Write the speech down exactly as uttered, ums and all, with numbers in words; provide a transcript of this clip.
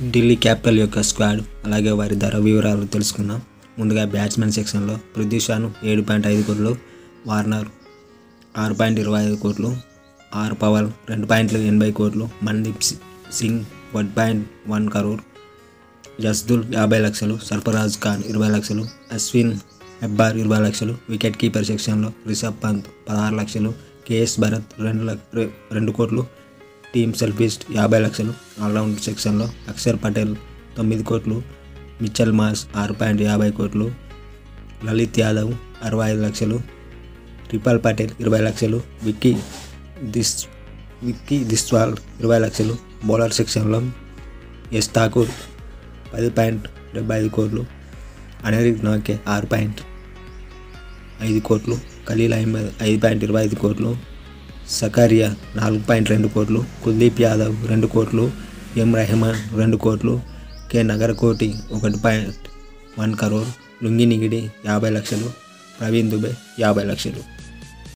Delhi capital యొక్క squad అలాగే వారి ధర వివరాలు తెలుసుకుందాం. ముందుగా బ్యాట్స్మెన్ సెక్షన్లో పృథ్వీ షాను ఏడు పాయింట్ ఐదు కోట్లు, వార్నర్ ఆరు పాయింట్ ఇరవై ఐదు కోట్లు, ఆర్ పవర్ రెండు పాయింట్లు ఎనభై కోట్లు, మన్దీప్ సింగ్ ఒకటి పాయింట్ వన్ కరోర్, జస్దుల్ యాభై లక్షలు, సర్ఫరాజ్ ఖాన్ ఇరవై లక్షలు, అశ్విన్ హెబ్బార్ ఇరవై లక్షలు. వికెట్ కీపర్ సెక్షన్లో రిషబ్ పంత్ పదహారు లక్షలు, కేఎస్ భరత్ రెండు లక్ష రెండు కోట్లు, టీమ్ సెల్ఫిస్ట్ యాభై లక్షలు. ఆల్రౌండ్ సెక్షన్లో అక్షర్ పటేల్ తొమ్మిది కోట్లు, మిచ్చల్ మాస్ ఆరు పాయింట్ యాభై కోట్లు, లలిత్ యాదవ్ అరవై ఐదు లక్షలు, రిపల్ పటేల్ ఇరవై లక్షలు, విక్కీ దిస్ విక్కీ దిస్వాల్ ఇరవై లక్షలు. బౌలర్ సెక్షన్లో ఎస్ ఠాకూర్ పది పాయింట్ డెబ్బై ఐదు కోట్లు, అనిరుద్ నాకే ఆరు పాయింట్ ఐదు కోట్లు, ఖలీల్ అహ్మద్ ఐదు పాయింట్ ఇరవై ఐదు కోట్లు, సకారియా నాలుగు పాయింట్ రెండు కోట్లు, కుల్దీప్ యాదవ్ రెండు కోట్లు, ఎం రెహమాన్ రెండు కోట్లు, కె నగరకోటి ఒకటి point one crore, Lungi Ngidi యాభై లక్షలు, ప్రవీణ్ దుబే యాభై లక్షలు.